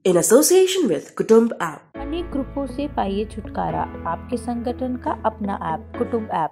in association with Kutumb app. अनेक ग्रुपों से पाइए छुटकारा, आपके संगठन का अपना ऐप कुटुंब ऐप।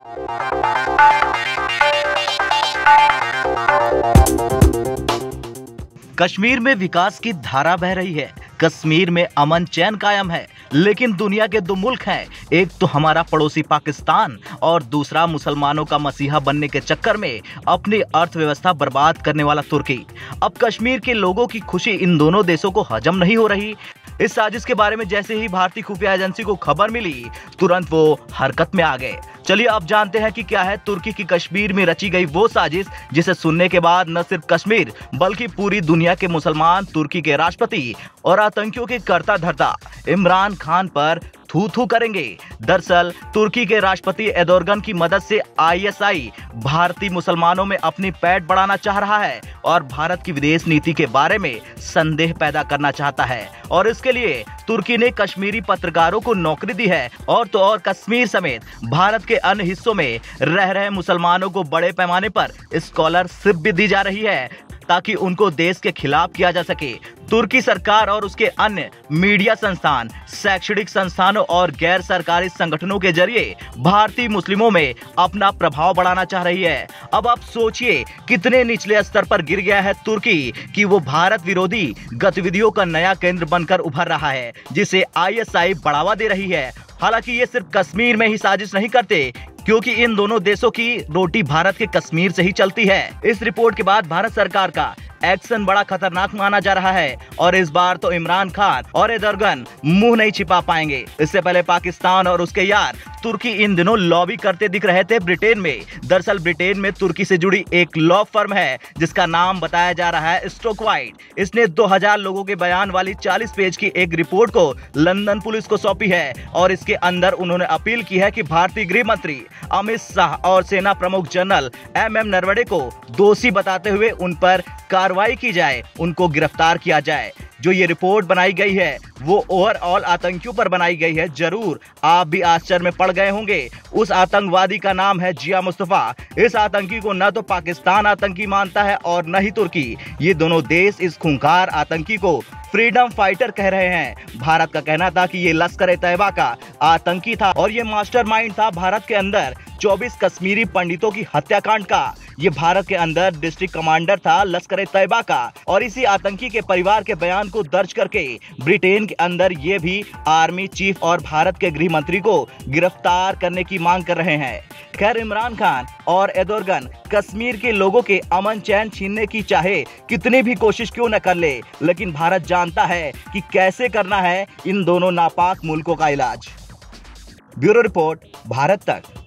कश्मीर में विकास की धारा बह रही है। कश्मीर में अमन चैन कायम है, लेकिन दुनिया के दो मुल्क हैं, एक तो हमारा पड़ोसी पाकिस्तान और दूसरा मुसलमानों का मसीहा बनने के चक्कर में अपनी अर्थव्यवस्था बर्बाद करने वाला तुर्की। अब कश्मीर के लोगों की खुशी इन दोनों देशों को हजम नहीं हो रही। इस साजिश के बारे में जैसे ही भारतीय खुफिया एजेंसी को खबर मिली, तुरंत वो हरकत में आ गए। चलिए अब जानते हैं कि क्या है तुर्की की कश्मीर में रची गई वो साजिश जिसे सुनने के बाद न सिर्फ कश्मीर बल्कि पूरी दुनिया के मुसलमान तुर्की के राष्ट्रपति और आतंकियों के कर्ता धर्ता इमरान खान पर थू थू करेंगे। दरअसल तुर्की के राष्ट्रपति एर्दोगन की मदद से आईएसआई भारतीय मुसलमानों में अपनी पैठ बढ़ाना चाह रहा है और भारत की विदेश नीति के बारे में संदेह पैदा करना चाहता है, और इसके लिए तुर्की ने कश्मीरी पत्रकारों को नौकरी दी है। और तो और कश्मीर समेत भारत के अन्य हिस्सों में रह रहे मुसलमानों को बड़े पैमाने पर स्कॉलरशिप भी दी जा रही है ताकि उनको देश के खिलाफ किया जा सके। तुर्की सरकार और उसके अन्य मीडिया संस्थान, शैक्षणिक संस्थानों और गैर सरकारी संगठनों के जरिए भारतीय मुस्लिमों में अपना प्रभाव बढ़ाना चाह रही है। अब आप सोचिए कितने निचले स्तर पर गिर गया है तुर्की कि वो भारत विरोधी गतिविधियों का नया केंद्र बनकर उभर रहा है, जिसे आईएसआई बढ़ावा दे रही है। हालांकि ये सिर्फ कश्मीर में ही साजिश नहीं करते, क्योंकि इन दोनों देशों की रोटी भारत के कश्मीर से ही चलती है। इस रिपोर्ट के बाद भारत सरकार का एक्शन बड़ा खतरनाक माना जा रहा है और इस बार तो इमरान खान और एर्दोगन मुंह नहीं छिपा पाएंगे। इससे पहले पाकिस्तान और उसके यार तुर्की इन दिनों लॉबी करते दिख रहे थे ब्रिटेन में। दरअसल ब्रिटेन में तुर्की से जुड़ी एक लॉ फर्म है जिसका नाम बताया जा रहा है स्टोकवाइट। इसने 2000 लोगों के बयान वाली 40 पेज की एक रिपोर्ट को लंदन पुलिस को सौंपी है और इसके अंदर उन्होंने अपील की है कि भारतीय गृह मंत्री अमित शाह और सेना प्रमुख जनरल एमएम नरवणे को दोषी बताते हुए उन पर कार्रवाई की जाए, उनको गिरफ्तार किया जाए। जो ये रिपोर्ट बनाई गई है वो ओवरऑल आतंकियों पर बनाई गई है। जरूर आप भी आश्चर्य में पड़ गए होंगे। उस आतंकवादी का नाम है जिया मुस्तफा। इस आतंकी को न तो पाकिस्तान आतंकी मानता है और न ही तुर्की। ये दोनों देश इस खूंखार आतंकी को फ्रीडम फाइटर कह रहे हैं। भारत का कहना था कि ये लश्कर-ए-तैयबा का आतंकी था और ये मास्टरमाइंड था भारत के अंदर 24 कश्मीरी पंडितों की हत्याकांड का। ये भारत के अंदर डिस्ट्रिक्ट कमांडर था लश्कर-ए-तैयबा का और इसी आतंकी के परिवार के बयान को दर्ज करके ब्रिटेन के अंदर ये भी आर्मी चीफ और भारत के गृह मंत्री को गिरफ्तार करने की मांग कर रहे हैं। खैर, इमरान खान और एर्दोगन कश्मीर के लोगों के अमन चैन छीनने की चाहे कितनी भी कोशिश क्यों न कर ले, लेकिन भारत जानता है कि कैसे करना है इन दोनों नापाक मुल्कों का इलाज। ब्यूरो रिपोर्ट, भारत तक।